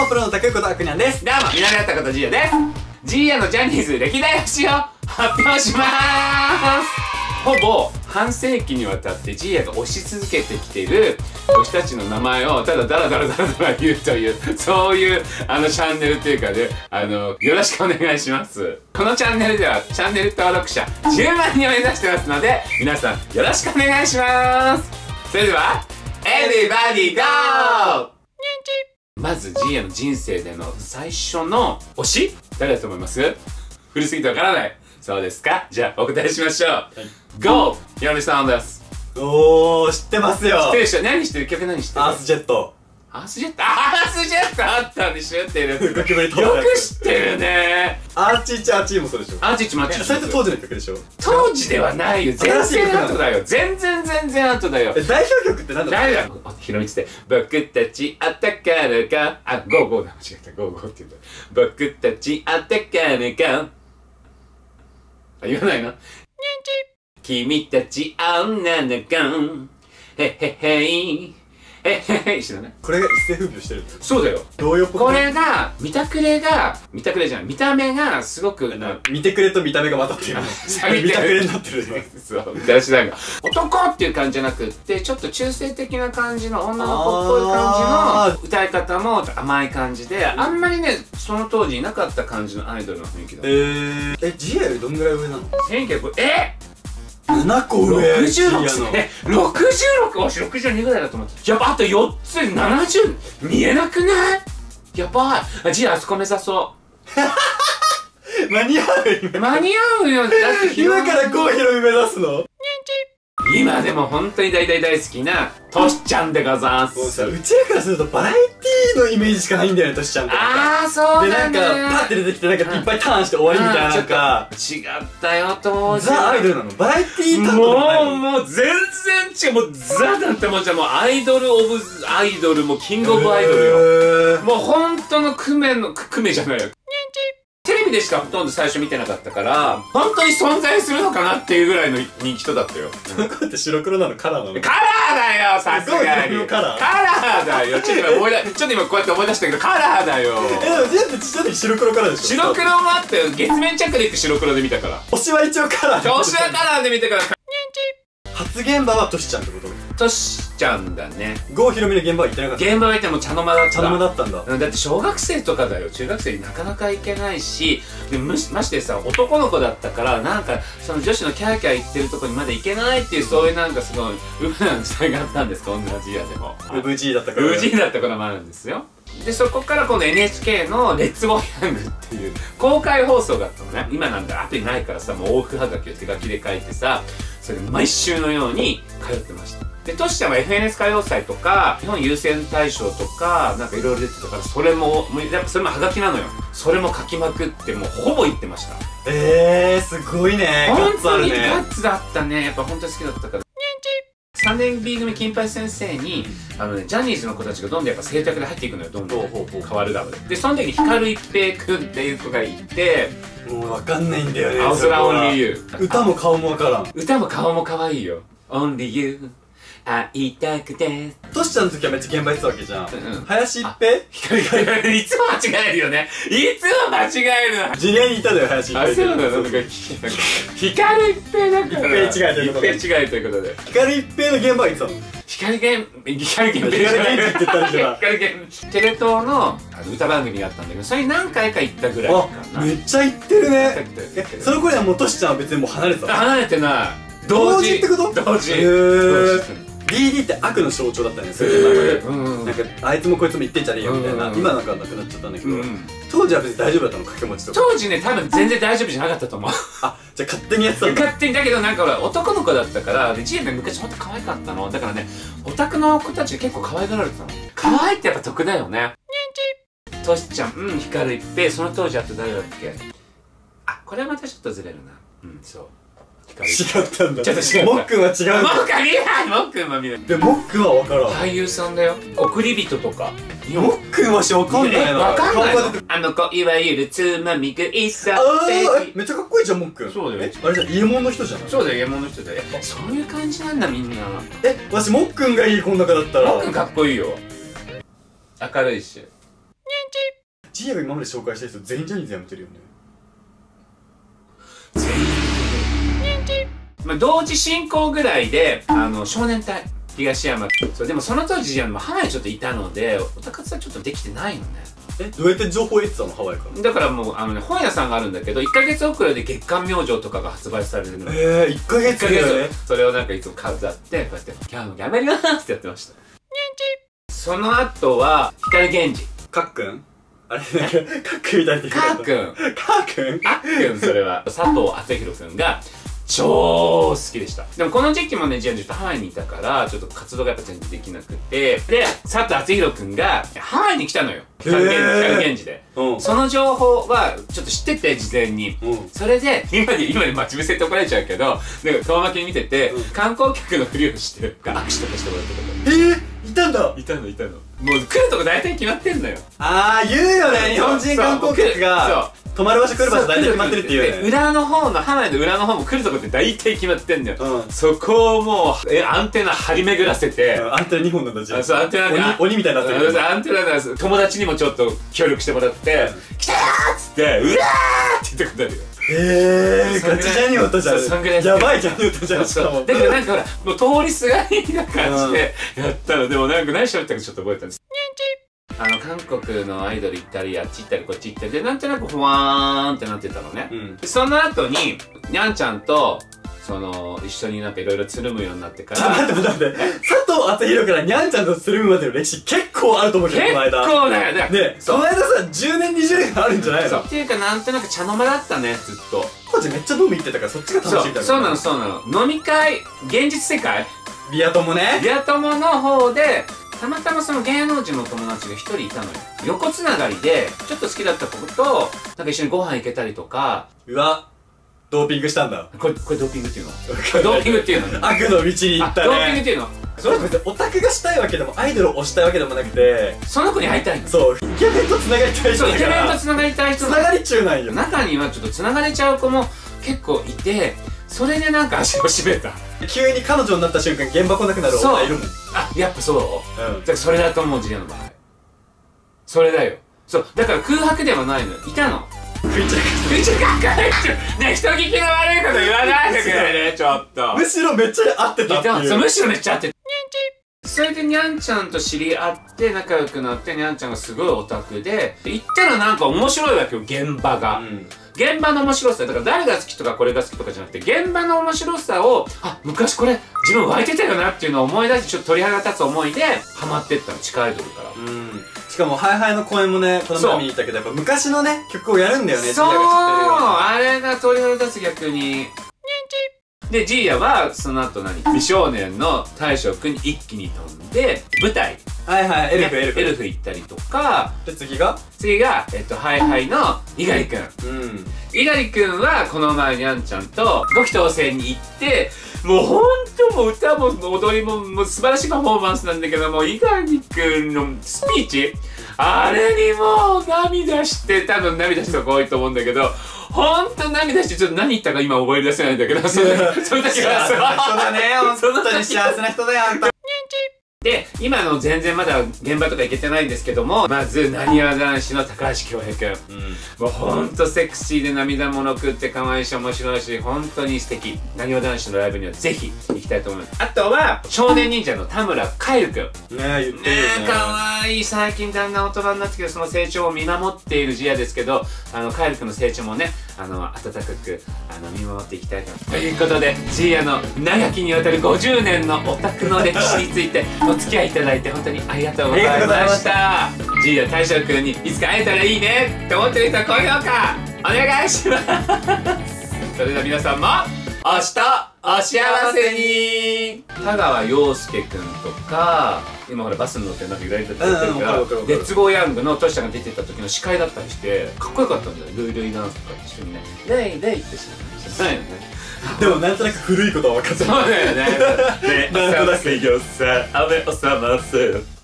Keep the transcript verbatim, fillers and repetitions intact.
プロの竹子とあくにゃんです。 どうも、南野高とジーヤです。ジーヤのジャニーズ歴代推しを発表しまーす。ほぼ半世紀にわたってジーヤが推し続けてきている推したちの名前をただダラダラダラダラ言うという、そういうあのチャンネルというかね、あの、よろしくお願いします。このチャンネルではチャンネル登録者じゅうまんにんを目指してますので、皆さんよろしくお願いします。それでは、Everybody Go！まずジーヤの人生での最初の推し誰だと思います？古すぎてわからない。そうですか？じゃあお答えしましょう。はい、ゴー！ヒロミさんです。 おー、知ってますよ。 知ってるでしょ？何知ってる？曲何知ってる？ アースジェット。 アースジェット、アースジェットあったんで知ってる。 ゴキブリ飛ぶよやつ。 く知ってるね。 アーチーチアーチーもそうでしょ。 アーチーチマッチ。 それって当時の曲でしょ。 当時ではないよ。全然後だよ。全然全然後だよ。 え、代表曲って何だった？ 誰だ？ひろみつって僕たちあったからか、あ、ゴーゴーだ。間違えた。ゴーゴーって言うんだ。僕たちあったからか。あ、言わないの？君たち女の子。へへへい。へへへい。知らない？ これが一世風靡してる。 そうだよ。 童謡っぽく。 これが、見たくれが、見たくれじゃない。見た目がすごく、 見てくれと見た目が混ざってる。見たくれになってる。 そう、私なんか、男っていう感じじゃなくって、ちょっと中性的な感じの女の子っぽい感じの歌い方も甘い感じで、あんまりね、その当時いなかった感じのアイドルの雰囲気だった。 えー、え、ジーヤよりどんぐらい上なの？ せんきゅうひゃく、えななこ上。 ろくじゅうろくえ、ろくじゅうろく、おしろくじゅうにぐらいだと思って。やば、あとよっつでななじゅう見えなくない？やばい。ジーヤあそこ目指そう。 間に合う今。 間に合うよ。だって今から郷ひろみ目指すの？ 今でも本当に大大大好きなトシちゃんでございます。 うちらからするとバラエティーのイメージしかないんだよね、トシちゃんって。 ああ、そうだね。 で、なんかパッて出てきてなんかいっぱいターンして終わりみたいな、なんか違ったよ当時。 ザ・アイドルなの？バラエティー担当もじゃないの？ うもう全然違う。もうザだってもんじゃ、もうアイドルオブアイドル、もうキングオブアイドルよ。もう本当のクメのクメじゃないよ。テレビでしかほとんど最初見てなかったから、本当に存在するのかなっていうぐらいの人気人だったよ。 その子って白黒なの？カラーなの？ カラーだよ、さすがに。 カラー？ カラーだよ。ちょっと今思い出、ちょっと今こうやって思い出したけど、カラーだよ。 え、でも全部ちっちゃい時白黒カラーでしょ？ 白黒もあったよ。月面着陸白黒で見たから。 推しは一応カラーで。 推しはカラーで見たから。 初現場はトシちゃんってこと？ トシちゃんだね。 郷ひろみの現場は行ってなかった？ 現場は行っても茶の間だった。 茶の間だったんだ。 だって小学生とかだよ。中学生になかなか行けないし、でましてさ、男の子だったから、なんかその女子のキャーキャー言ってるとこにまだ行けないっていう、そういうなんかすごいウブな時代があったんです。こんなジーヤでもウブジーだったから。 ウブジーだった頃もあるんですよ。でそこから今度 エヌエイチケー の「レッツゴーヤング」っていう公開放送があったのね。今なんだ後にないからさ、もう往復はがきを手書きで書いてさ、それ毎週のように通ってました。でトシちゃんは エフエヌエス 歌謡祭とか日本優先大賞とかなんかいろいろ出てたから、それももうやっぱそれもはがきなのよ。それも書きまくって、もうほぼ行ってました。 えー、すごいね。 本当にガガッツだったね。やっぱ本当に好きだったから。さんねん B 組金八先生にあの、ね、ジャニーズの子たちがどんどんやっぱ生徒役で入っていくのよ。どんどん変わるダブルで、その時に光一平君っていう子がいて、 もう分かんないんだよね。 青空オンリーユー。 歌も顔も分からん。 歌も顔も可愛いよ。オンリーユー会いたくて。 トシちゃんの時はめっちゃ現場行ってたわけじゃん。 うん、 林一平？ 光がいつも間違えるよね。いつも間違えるの。 ジュニアにいたのよ、林一平。 あ、そうなの？なんか光一平だから。 一平違いということで。 一平違いということで。 光一平の現場行ってたの？ 光源光源平じゃない。光源って言ったんじゃん。 光源テレ東のあの歌番組があったんだけど、それに何回か行ったぐらいかな。 あ、めっちゃ行ってるね。 え、 その頃にはもうトシちゃんは別にもう離れてたの？ 離れてない。 同時ってこと？ 同時。 へー。ディーディー って悪の象徴だったね、そういう名前で。なんかあいつもこいつも言ってんじゃねえよみたいな。今なんかなくなっちゃったんだけど、当時は別に大丈夫だったの？掛け持ちとか。 当時ね、多分全然大丈夫じゃなかったと思う。 あ、じゃあ勝手にやってたんだ。 勝手に。だけどなんか俺男の子だったから、でジーヤね昔ほんと可愛かったのだからね、オタクの子たち結構可愛がられてたの。可愛いってやっぱ得だよね。トシちゃん、うん、光一平、その当時あと誰だっけ。あ、これはまたちょっとずれるな。うん、そう。 違ったんだ。 ちょっと違う。 もっくんは違う。 もっくん見ない。もっくんは見ない。 で、もっくんは分からん。 俳優さんだよ。送り人とか。 もっくんはしわかんないな。 わかんないの？あの子いわゆるつまみ食いさ。 あー、めっちゃかっこいいじゃん、もっくん。 そうだよ。 あれじゃ、家門の人じゃない？ そうだよ、家門の人だよ。そういう感じなんだ、みんな。 え、私もっくんがいい、この中だったら。 もっくんかっこいいよ。明るいし。 ジーヤが今まで紹介した人全員ジャニーズ辞めてるよね。 全員まあ同時進行ぐらいであの少年隊東山、そうでもその当時ハワイにちょっといたのでオタ活はちょっとできてないのね。 え、どうやって情報得てたのハワイから。 だからもうあのね本屋さんがあるんだけどいっかげつ遅れで月刊明星とかが発売されるの。 えー、いっかげつだよね。 それをなんかいつも飾ってこうやって「今日もやめるな」ってやってました。その後は光源氏。 かっくんあれ、なんか、かっくんみたいって言かーくんかっくんあっくんそれは佐藤敦弘くんが超好きでした。でもこの時期もね、ジャニーズとハワイにいたから、ちょっと活動がやっぱ全然できなくて、で、佐藤敦弘くんがハワイに来たのよ。光源氏で。うん、その情報はちょっと知ってて、事前に。うん、それで、今で、今で待ち伏せって怒られちゃうけど、なんか遠巻きに見てて、うん、観光客のふりをして、握手とかしてもらってたから。 えー、いたんだいたの、いたの。もう来るとこ大体決まってんのよ。 あー、言うよね、日本人観光客が。泊まる場所来る場所大体決まってるっていうね。 裏の方のハワイの裏の方も来るとこって大体決まってんだよ、うん、そこをもうえアンテナ張り巡らせて、うん、 アンテナにほんなんだじゃん。 そうアンテナで鬼みたいになってる。 アンテナで友達にもちょっと協力してもらって「来たー!」っつって「うわー!」って言ってくれるよ。 えー、ガチジャニオタじゃん。やばいジャニオタじゃん。 そうだけどなんかほらもう通りすがりな感じでやったの。でもなんか何喋ったかちょっと覚えたんです。あの韓国のアイドル行ったりあっち行ったりこっち行ったりでなんとなくふわーんってなってたのね、うん、その後ににゃんちゃんとその一緒になんかいろいろつるむようになってから。ちょっと待って待って待って佐藤敦弘からにゃんちゃんとつるむまでの歴史結構あると思うけど、この間結構だよね。 ね、その間さじゅうねんにじゅうねんあるんじゃないの。 そうっていうかなんとなく茶の間だったねずっと。 こっちめっちゃ飲み行ってたからそっちが楽しいみたいな。 そうなのそうなの。飲み会現実世界ビア友ね。 ビア友の方でたまたまその芸能人の友達が一人いたのよ。横つながりでちょっと好きだった子となんか一緒にご飯行けたりとか。 うわ、ドーピングしたんだ。これこれドーピングっていうの？ドーピングっていうの？ 悪の道に行ったね。 ドーピングっていうの？ それ別にオタクがしたいわけでもアイドルを推したいわけでもなくて、 その子に会いたいの。 そう、イケメンとつながりたい人だから。そう、イケメンとつながりたい人。 つながり中なんよ。 中にはちょっとつながれちゃう子も結構いて、それでなんか足を締めた。 急に彼女になった瞬間現場来なくなる女いるもん。 あ、やっぱそう。うん。だからそれだと思う、ジアの場合。それだよ。そう、だから空白ではないのよ。いたの。 食い散らか食い散らかないってね、人聞きの悪いこと言わないでくれね、ちょっと。 むしろめっちゃ合ってたっていう。 そう、むしろめっちゃ合ってた。それでにゃんちゃんと知り合って仲良くなって、にゃんちゃんがすごいオタクで行ったらなんか面白いわけよ、現場が、うん、現場の面白さだから誰が好きとかこれが好きとかじゃなくて現場の面白さをあ昔これ自分湧いてたよなっていうのを思い出してちょっと鳥肌立つ思いでハマってったの、地下アイドルから。うん、 しかもハイハイの公演もねこの前見に行ったけどやっぱ昔のね曲をやるんだよね。 そうあれが鳥肌立つ逆に。で、ジーヤは、その後何美少年の大将くんに一気に飛んで、舞台。 はいはい、エルフ、エルフ。 エルフ行ったりとか。 で、次が次が、えっと、ハイハイの猪狩くん。うん。猪狩くんは、この前にゃんちゃんと、ごき当選に行って、もうほんともう歌も踊りももう素晴らしいパフォーマンスなんだけども、猪狩くんのスピーチあれにもう涙して、多分涙した子多いと思うんだけど、ほんと涙してちょっと何言ったか今覚え出せないんだけど、その時は幸せな人だね、ほんとに幸せな人だよ、あんた。 で、今の全然まだ現場とか行けてないんですけども、まず、なにわ男子の高橋恭平くん。うん、もうほんとセクシーで涙もろくって可愛いし面白いし、ほんとに素敵。なにわ男子のライブにはぜひ行きたいと思います。あとは、少年忍者の田村カエルくん。ねえ、言ってるよね。ねえ、可愛い。最近だんだん大人になってきて、その成長を見守っているジアですけど、あの、カエルくんの成長もね、あの、温かく、あの、見守っていきたいと思います。ということで、ジアの長きにわたるごじゅうねんのオタクの歴史について、お付き合いいただいて本当にありがとうございました。ジーヤ大将くんにいつか会えたらいいねって思ってる人は高評価お願いします。それでは皆さんも明日お幸せに。田川陽介くんとか今ほらバスに乗ってなんか揺られてたりとかレッツゴーヤングのトシちゃんが出てた時の司会だったりしてかっこよかったんだよ。ルイルイダンスとか一緒にねレイレイってしないよね。 でもなんとなく古いことは分かってる。 そうだよね。ね、 なんとなくよさ雨を覚ます